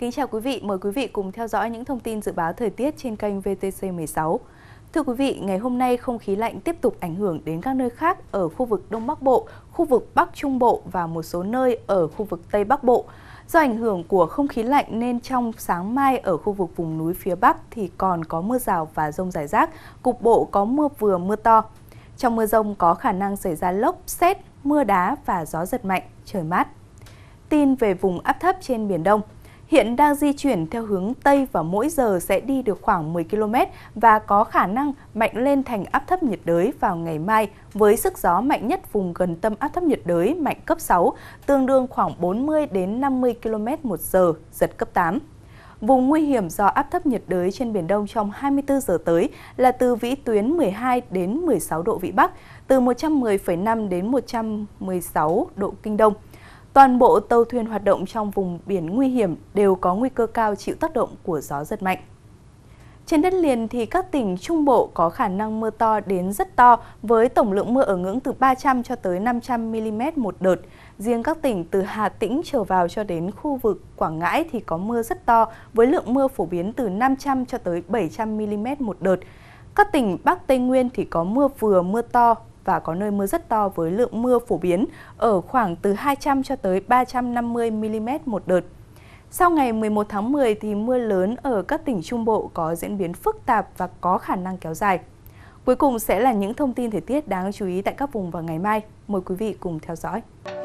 Kính chào quý vị, mời quý vị cùng theo dõi những thông tin dự báo thời tiết trên kênh VTC16. Thưa quý vị, ngày hôm nay không khí lạnh tiếp tục ảnh hưởng đến các nơi khác ở khu vực Đông Bắc Bộ, khu vực Bắc Trung Bộ và một số nơi ở khu vực Tây Bắc Bộ. Do ảnh hưởng của không khí lạnh nên trong sáng mai ở khu vực vùng núi phía Bắc thì còn có mưa rào và dông rải rác, cục bộ có mưa vừa mưa to. Trong mưa dông có khả năng xảy ra lốc, sét, mưa đá và gió giật mạnh, trời mát. Tin về vùng áp thấp trên Biển Đông. Hiện đang di chuyển theo hướng Tây và mỗi giờ sẽ đi được khoảng 10 km và có khả năng mạnh lên thành áp thấp nhiệt đới vào ngày mai với sức gió mạnh nhất vùng gần tâm áp thấp nhiệt đới mạnh cấp 6, tương đương khoảng 40 đến 50 km/h, giật cấp 8. Vùng nguy hiểm do áp thấp nhiệt đới trên Biển Đông trong 24 giờ tới là từ vĩ tuyến 12 đến 16 độ Vĩ Bắc, từ 110,5 đến 116 độ Kinh Đông. Toàn bộ tàu thuyền hoạt động trong vùng biển nguy hiểm đều có nguy cơ cao chịu tác động của gió giật mạnh. Trên đất liền thì các tỉnh Trung Bộ có khả năng mưa to đến rất to với tổng lượng mưa ở ngưỡng từ 300 cho tới 500 mm một đợt. Riêng các tỉnh từ Hà Tĩnh trở vào cho đến khu vực Quảng Ngãi thì có mưa rất to với lượng mưa phổ biến từ 500 cho tới 700 mm một đợt. Các tỉnh Bắc Tây Nguyên thì có mưa vừa mưa to và có nơi mưa rất to với lượng mưa phổ biến ở khoảng từ 200 cho tới 350 mm một đợt. Sau ngày 11 tháng 10 thì mưa lớn ở các tỉnh Trung Bộ có diễn biến phức tạp và có khả năng kéo dài. Cuối cùng sẽ là những thông tin thời tiết đáng chú ý tại các vùng vào ngày mai. Mời quý vị cùng theo dõi.